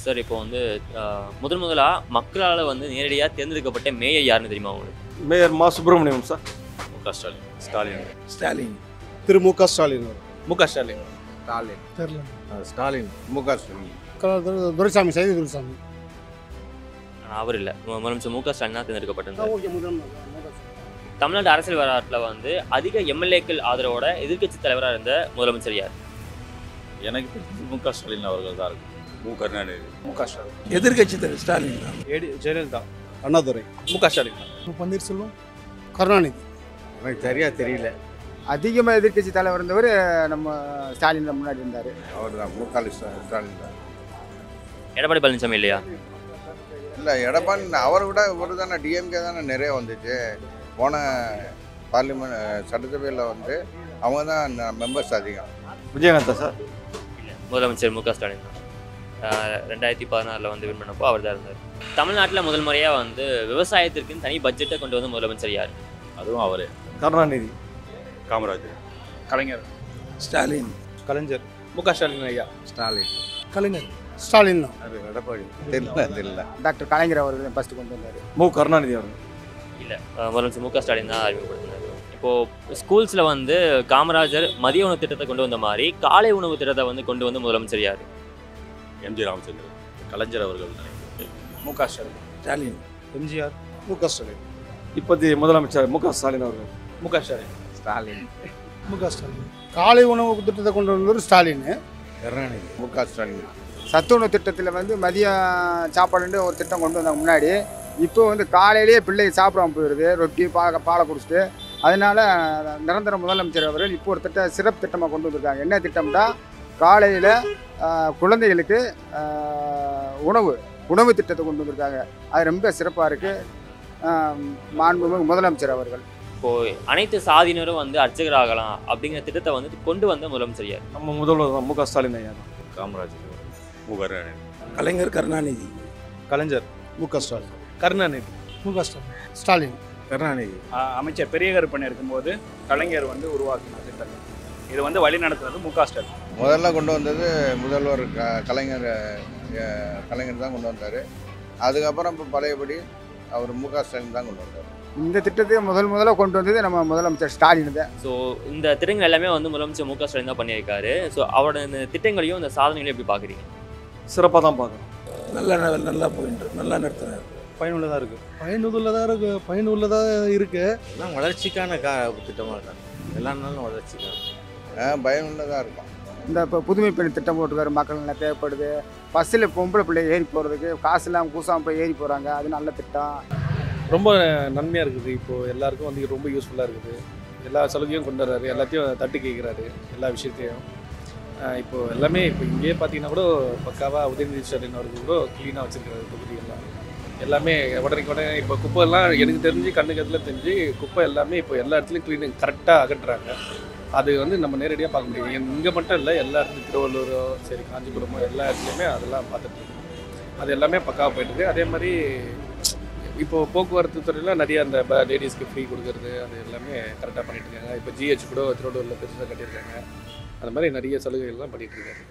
Sir இப்போ வந்து முதலா மக்களால் வந்து நேரடியாக தேர்ந்தெடுக்கப்பட்ட மேயர் யாருன்னு தெரியுமா உங்களுக்கு? மேயர் மா சுப்பிரமணியம் சார். முக ஸ்டாலின். ஸ்டாலின். திரு மு க ஸ்டாலின். ஸ்டாலின். தெரியல. ஸ்டாலின். ஸ்டாலின். துரைசாமி, சைது துரைசாமி. ஆனால் அவர் இல்லை, முதலமைச்சர் மு க ஸ்டாலின் தான் தேர்ந்தெடுக்கப்பட்டிருந்தார். ஓகே, தமிழ்நாடு அரசியல் வரலாற்றில் வந்து அதிக எம்எல்ஏக்கள் ஆதரவோட எதிர்க்கட்சி தலைவராக இருந்த முதலமைச்சர் யார்? எனக்கு தெரிஞ்சு மு க ஸ்டாலின் அவர்கள் தான் இருக்கு. மு கருணாநிதி. மு க ஸ்டாலின். எதிர்கட்சி தலைவர் ஸ்டாலின் தான். ஜெயலலிதா. அண்ணாதுரை. மு க ஸ்டாலின். பன்னீர்செல்வம். கருணாநிதி. எனக்கு சரியா தெரியல. அதிகமாக எதிர்கட்சி தலைவர் இருந்தவர் நம்ம ஸ்டாலின் தான் முன்னாடி இருந்தார். அவர் தான் மு க ஸ்டாலின் தான். எடப்பாடி பழனிசாமி இல்லையா? இல்லை, எடப்பாடி அவரை விட ஒரு தானே டிஎம்கே தானே நிறைய வந்துச்சு. போன பார்லிமெண்ட் சட்டசபையில் வந்து அவங்க தான் மெம்பர்ஸ் அதிகம். விஜயகாந்தா சார். இல்லை, முதலமைச்சர் மு க ஸ்டாலின் தான். 2016 வந்து வின் பண்ணப்போ அவர் தான் இருந்தார். தமிழ்நாட்டில் முதல் முறையாக வந்து விவசாயத்திற்குன்னு தனி பட்ஜெட்டை கொண்டு வந்த முதலமைச்சர் யார்? அதுவும் அவரே. கருணாநிதி. காமராஜர். கலைஞர். ஸ்டாலின். கலைஞர். மு க ஸ்டாலின் ஐயா. ஸ்டாலின். கலைஞர். ஸ்டாலின் தான். அது எடப்பாடி. தெரியல. டாக்டர் கலைஞர் அவர்கள் ஃபஸ்ட்டு கொண்டு வந்தார். மு கருணாநிதி அவர்கள். இல்லை, முதலமைச்சர் மு க ஸ்டாலின் தான் அறிமுகப்படுத்தினார். இப்போது ஸ்கூல்ஸில் வந்து காமராஜர் மதிய உணவு திட்டத்தை கொண்டு வந்த மாதிரி காலை உணவு திட்டத்தை வந்து கொண்டு வந்த முதலமைச்சர் யார்? எம்ஜி ராமச்சந்திரன். கலைஞர் அவர்கள். மு க ஸ்டாலின். ஸ்டாலின். எம்ஜிஆர். மு க ஸ்டாலின். இப்போதைய முதலமைச்சர் மு க ஸ்டாலின் அவர்கள். மு க ஸ்டாலின். ஸ்டாலின். மு க ஸ்டாலின். காலை உணவு திட்டத்தை கொண்டு வந்தவர் ஸ்டாலின். கருணாநிதி. மு க ஸ்டாலின். சத்துணவு திட்டத்தில் வந்து மதியம் சாப்பாடுன்னு ஒரு திட்டம் கொண்டு வந்தாங்க முன்னாடி. இப்போ வந்து காலையிலேயே பிள்ளைங்க சாப்பிடாம போயிடுது, ரொட்டி பாலை குடிச்சிட்டு. அதனால நிரந்தர முதலமைச்சர் அவர்கள் இப்போ ஒரு சிறப்பு திட்டமாக கொண்டு வந்திருக்காங்க. என்ன திட்டம்னா, காலையில் குழந்தைகளுக்கு உணவு திட்டத்தை கொண்டு வந்திருக்காங்க. அது ரொம்ப சிறப்பாக இருக்குது. மாண்புமிகு முதலமைச்சர் அவர்கள். இப்போது அனைத்து சாதியினரும் வந்து அர்ச்சகராகலாம் அப்படிங்கிற திட்டத்தை வந்து கொண்டு வந்த முதலமைச்சர் யார்? நம்ம முதல்வர் தான் மு க ஸ்டாலின் ஐயா தான். காமராஜர். மு கருணாநிதி. கலைஞர். கருணாநிதி. கலைஞர். மு க ஸ்டாலின். கருணாநிதி. மு க ஸ்டாலின். ஸ்டாலின். கருணாநிதி. அமைச்சர் பெரிய கருப்பன் இருக்கும்போது கலைஞர் வந்து உருவாக்கின திட்டம். இது வந்து வழி நடத்துறது மு க ஸ்டாலின். முதல்ல கொண்டு வந்தது முதல்வர் கலைஞர் தான் கொண்டு வந்தார். அதுக்கப்புறம் இப்போ பழையபடி அவர் மு க ஸ்டாலின் தான் கொண்டு வந்தார். இந்த திட்டத்தை முதல்ல கொண்டு வந்தது நம்ம முதலமைச்சர் ஸ்டாலின் தான். ஸோ இந்த திட்டங்கள் எல்லாமே வந்து முதலமைச்சர் மு க ஸ்டாலின் தான் பண்ணியிருக்காரு. ஸோ அவரோட இந்த திட்டங்களையும் இந்த சாதனைகளையும் எப்படி பார்க்குறீங்க? சிறப்பாக தான் பார்க்குறோம். நல்லா போயிட்டு நல்லா நடத்துறாரு. பயனுள்ளதாக இருக்குது. பயனுள்ளதாக இருக்குது. எல்லாம் வளர்ச்சிக்கான திட்டமாக இருக்காங்க. எல்லா நாளும் வளர்ச்சிக்கான பயனுள்ளதாக இருக்கும். இந்த இப்போ புதுமை பெண் திட்டம் போட்டுருக்காரு. மக்கள் நல்லா தேவைப்படுது. பஸ்ஸில் பொம்பளை பிள்ளை ஏறி போகிறதுக்கு காசு இல்லாமல் கூசாமல் போய் ஏறி போகிறாங்க. அது நல்ல திட்டம். ரொம்ப நன்மையாக இருக்குது. இப்போது எல்லாருக்கும் வந்து ரொம்ப யூஸ்ஃபுல்லாக இருக்குது. எல்லா சலுகையும் கொண்டு வர்றாரு. எல்லாத்தையும் தட்டி கேட்குறாரு, எல்லா விஷயத்தையும். இப்போது எல்லாமே இப்போ இங்கேயே பார்த்தீங்கன்னா கூட பக்காவாக உதயநிதி ஸ்டாலின் அவருக்கு கூட க்ளீனாக வச்சுருக்காரு தொகுதியெல்லாம். எல்லாமே உடனே இப்போ குப்பைலாம் எனக்கு தெரிஞ்சு கண்ணுக்கு எதில் தெரிஞ்சு குப்பை எல்லாமே இப்போ எல்லா இடத்துலையும் க்ளீனிங் கரெக்டாக அகற்றுறாங்க. அது வந்து நம்ம நேரடியாக பார்க்க முடியும். இங்கே மட்டும் இல்லை, எல்லா இடத்துலையும் திருவள்ளூரோ சரி காஞ்சிபுரமோ எல்லா இடத்துலையுமே அதெல்லாம் பார்த்துட்ருக்கோம். அது எல்லாமே பக்காவாக போயிட்டுருக்கு. அதே மாதிரி இப்போது போக்குவரத்து துறையில் நிறைய அந்த லேடிஸ்க்கு ஃப்ரீ கொடுக்குறது அது எல்லாமே கரெக்டாக பண்ணிகிட்டு இருக்காங்க. இப்போ ஜிஹெச் கூட திருவள்ளூரில் பெருசாக கட்டியிருக்காங்க. அது மாதிரி நிறைய சலுகைகள்லாம் பண்ணிகிட்டு இருக்காங்க.